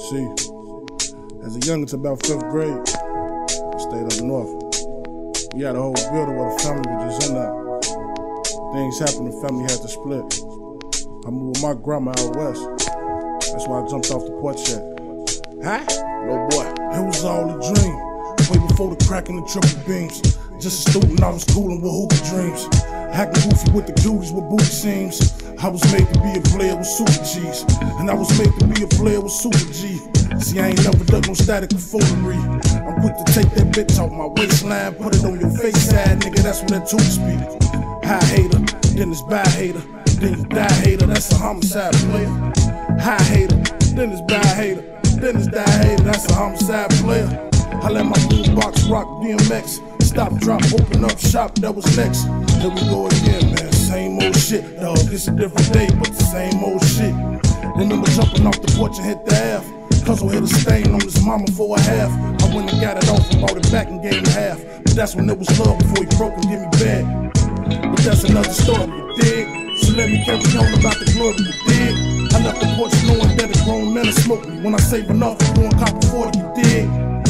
See, as a youngin' to about 5th grade, I stayed up north. We had a whole building where the family was just in there. Things happened, the family had to split. I moved with my grandma out west. That's why I jumped off the porch at. Huh? No boy, it was all a dream. Way before the crack and the triple beams. Just a student, I was coolin' with hoopy dreams. Hacking goofy with the cuties with booty seams. I was made to be a player with super G's. And I was made to be a player with super G. See, I ain't never done no static or foolery. I'm quick to take that bitch off my waistline, put it on your face side, nigga, that's what that tube speak. High hater, then it's bad hater, then you die hater, that's a homicide player. High hater, then it's bad hater, then it's die hater, that's a homicide player. I let my boombox rock DMX. Stop, drop, open up shop, that was next. Here we go again, man. Same old shit, dog. It's a different day, but the same old shit. Remember jumping off the porch and hit the F. Cuz I hit a stain on his mama for a half. I went and got it off and bought it back and gave him half. But that's when it was love before he broke and give me bad. But that's another story, you dig? So let me carry on about the glory, you dig? I left the porch knowing that a grown man smoke me. When I save enough, I'm going copper 40, you dig?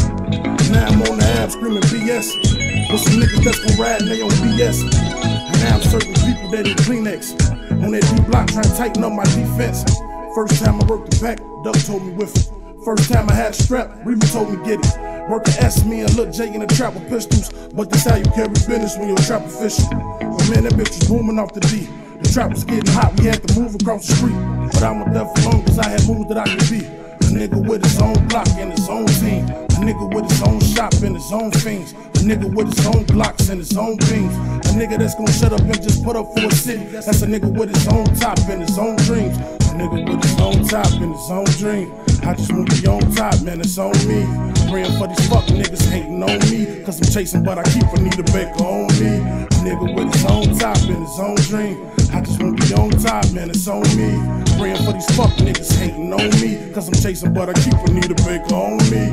Now I'm on the app screaming BS. With some niggas that's gon' ride and they on BS. And now I'm serving people that need Kleenex. On that D-block trying to tighten up my defense. First time I worked the pack, Duck told me with it. First time I had a strap, Reaver told me get it. Worker asked me and Lil J in the trap with pistols. But that's how you carry business when you're a trap official. But man, that bitch was booming off the D. The trap was getting hot, we had to move across the street. But I went there for long cause I had moved that I could be. A nigga with his own block and his own team. A nigga with his own shop and his own fiends. A nigga with his own Glocks and his own beams. A nigga that's gon' shut up and just put up for a city. That's a nigga with his own top and his own dreams. A nigga with his own top and his own dream. I just want to be on top, man, it's on me. Praying for these fuck niggas hating on me. Cause I'm chasing, but I keep Anita Baker on me. A nigga with his own top and his own dream. I just want to be on top, man, it's on me. Praying for these fuck niggas hating on me. Cause I'm chasing, but I keep Anita Baker on me.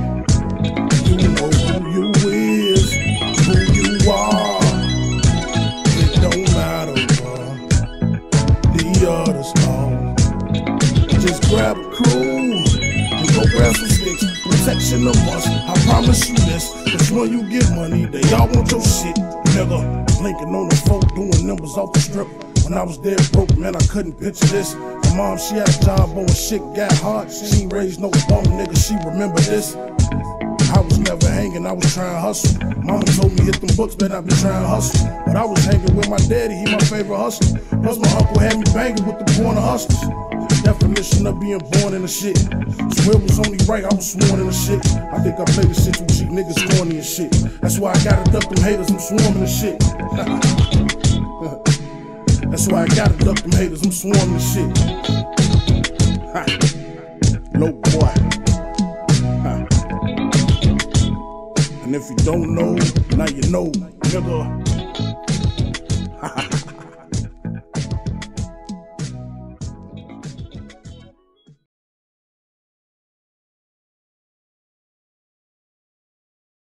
You know who you is, who you are. It don't matter what the others are. Just grab a crew and go grab some sticks. Protection of us, I promise you this. Cause when you get money, they all want your shit, nigga. Blinking on the folk, doing numbers off the strip. When I was dead broke, man, I couldn't picture this. My mom, she had a job, but when shit got hard, she ain't raised no bum, nigga, she remember this. I was never hanging, I was trying to hustle. Mama told me hit them books, but I been trying to hustle. But I was hanging with my daddy, he my favorite hustler. Plus my uncle had me banging with the born of hustlers. Definition of being born in the shit. So it was only right, I was sworn in the shit. I think I play the shit with cheap niggas corny and shit. That's why I gotta duck them haters, I'm swarming the shit. That's why I gotta duck them haters, I'm swarming the shit. Low boy. And if you don't know, now you know, nigga.